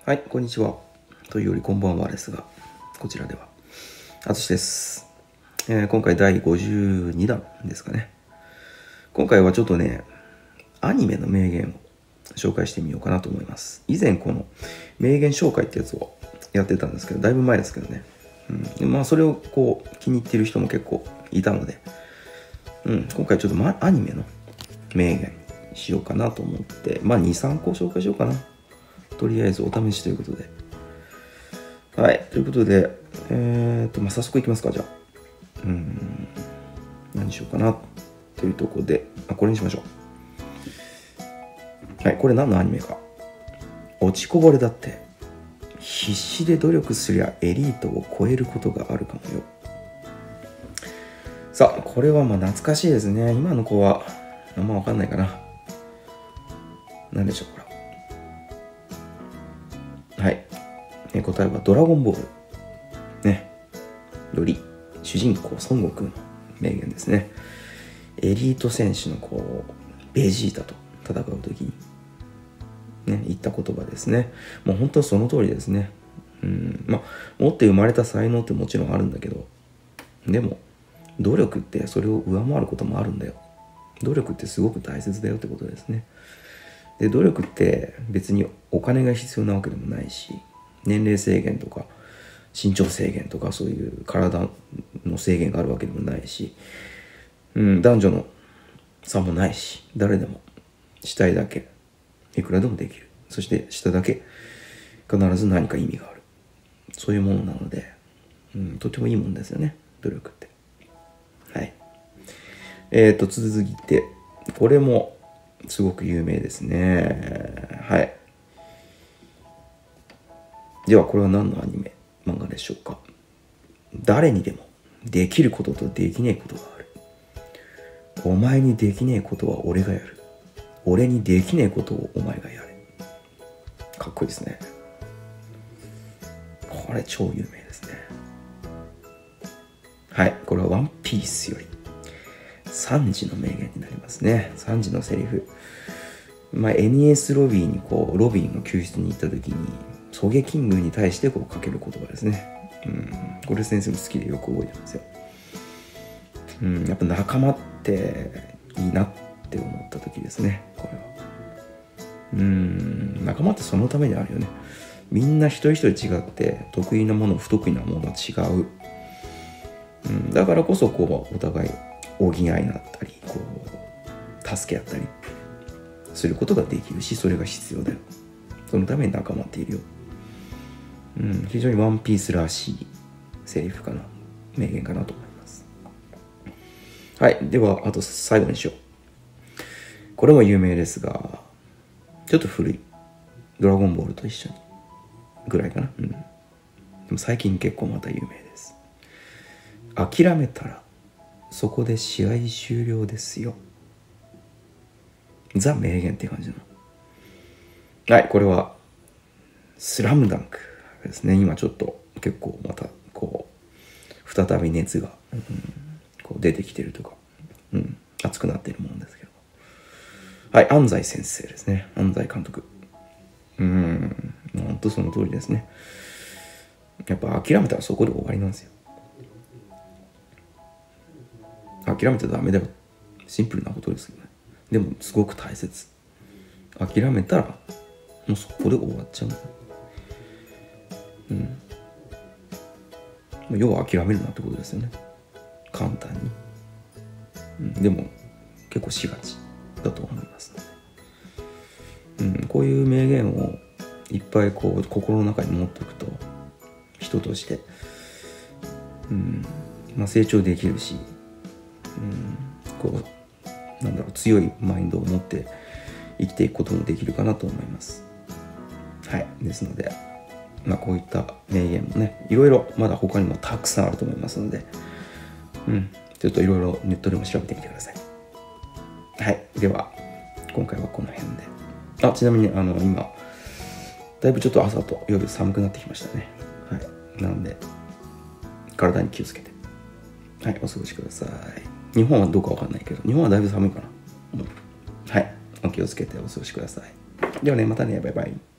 はい、こんにちは。というよりこんばんはですが、こちらでは、あつしです。今回第52弾ですかね。今回はちょっとね、アニメの名言を紹介してみようかなと思います。以前この名言紹介ってやつをやってたんですけど、だいぶ前ですけどね。それをこう気に入ってる人も結構いたので、今回ちょっと、アニメの名言しようかなと思って、2、3個紹介しようかな。とりあえずお試しということで。はい、ということで、早速いきますか、じゃあ。何しようかなというところで、これにしましょう。はい、これ何のアニメか。落ちこぼれだって、必死で努力すりゃエリートを超えることがあるかもよ。さあ、これは懐かしいですね。今の子はあんま分かんないかな。何でしょう、これ。はい。答えはドラゴンボール。ね。より主人公孫悟空の名言ですね。エリート選手のベジータと戦う時にね、言った言葉ですね。もう本当にその通りですね。持って生まれた才能ってもちろんあるんだけど、でも努力ってそれを上回ることもあるんだよ。努力ってすごく大切だよってことですね。で、努力って別にお金が必要なわけでもないし、年齢制限とか身長制限とかそういう体の制限があるわけでもないし、男女の差もないし、誰でもしたいだけいくらでもできる。そしてしただけ必ず何か意味がある。そういうものなので、とてもいいもんですよね、努力って。はい。続いてこれもすごく有名ですね。はい。ではこれは何のアニメ漫画でしょうか。誰にでもできることとできねえことがある。お前にできねえことは俺がやる。俺にできねえことをお前がやれ。かっこいいですね。これ超有名ですね。はい、これはワンピースよりサンジの名言になりますね。サンジのセリフ。NES ロビーにロビンが救出に行った時にソゲキングに対してかける言葉ですね。これ先生も好きでよく覚えてますよ。やっぱ仲間っていいなって思った時ですね、これは。仲間ってそのためにあるよね。みんな一人一人違って得意なもの不得意なものは違う。だからこそお互い補い合いになったり助け合ったりすることができるし、それが必要だよ。そのために仲間っているよ。非常にワンピースらしいセリフかな、名言かなと思います。はい、ではあと最後にしよう。これも有名ですが、ちょっと古い。ドラゴンボールと一緒にぐらいかな。でも最近結構また有名です。諦めたらそこで試合終了ですよ。ザ名言って感じの。はい、これはスラムダンクですね。今ちょっと結構また再び熱が、出てきてるとか、熱くなっているものですけど。はい、安西先生ですね。安西監督。本当その通りですね。やっぱ諦めたらそこで終わりなんですよ。諦めてダメだよ。シンプルなことですよね。でもすごく大切。諦めたらもうそこで終わっちゃうんだよ。要は諦めるなってことですよね。簡単に。でも結構しがちだと思いますので、こういう名言をいっぱい心の中に持っておくと、人として、成長できるし、強いマインドを持って生きていくこともできるかなと思います。はい、ですので、こういった名言もね、いろいろまだ他にもたくさんあると思いますので、ちょっといろいろネットでも調べてみてください。はい、では今回はこの辺で。ちなみに今だいぶちょっと朝と夜寒くなってきましたね。はい、なので体に気をつけて、はい、お過ごしください。日本はどうかわかんないけど、日本はだいぶ寒いかな。はい、お気をつけてお過ごしください。ではね、またね、バイバイ。